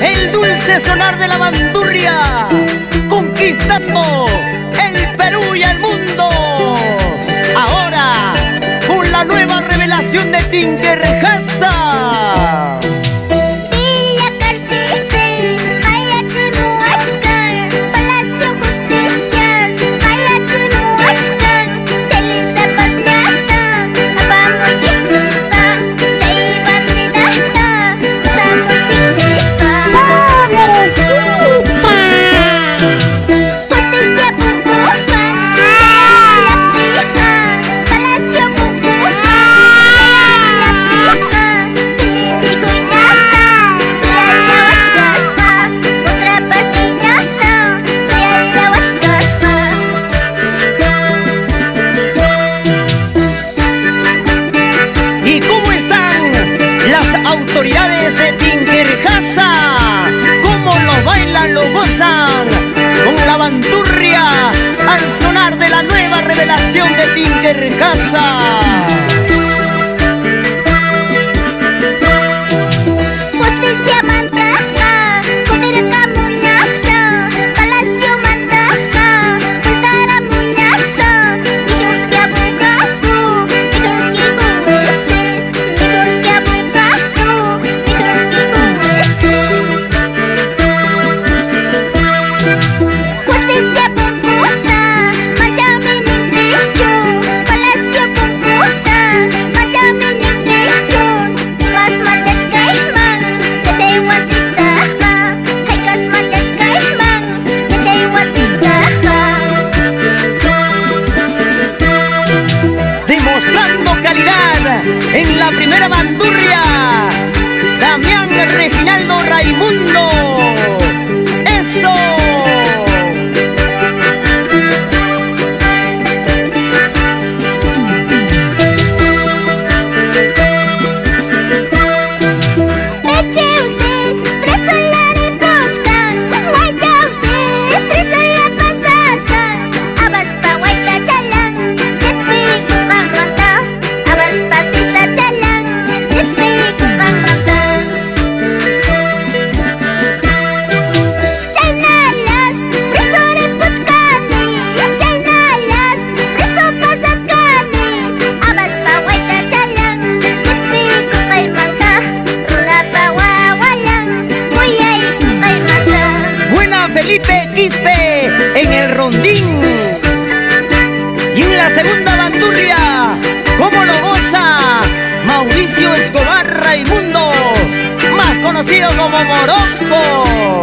el dulce sonar de la bandurria, conquistando el Perú y el mundo. Ahora, con la nueva revelación de Tinkerjasa. Autoridades de Tinkerjasa, cómo lo bailan, lo gozan con la bandurria al sonar de la nueva revelación de Tinkerjasa. En la primera bandurria, Damián Reginaldo Raimundo. ¡Eso! Felipe Quispe en el rondín. Y en la segunda bandurria, ¿cómo lo goza? Mauricio Escobar Raimundo, más conocido como Morocco.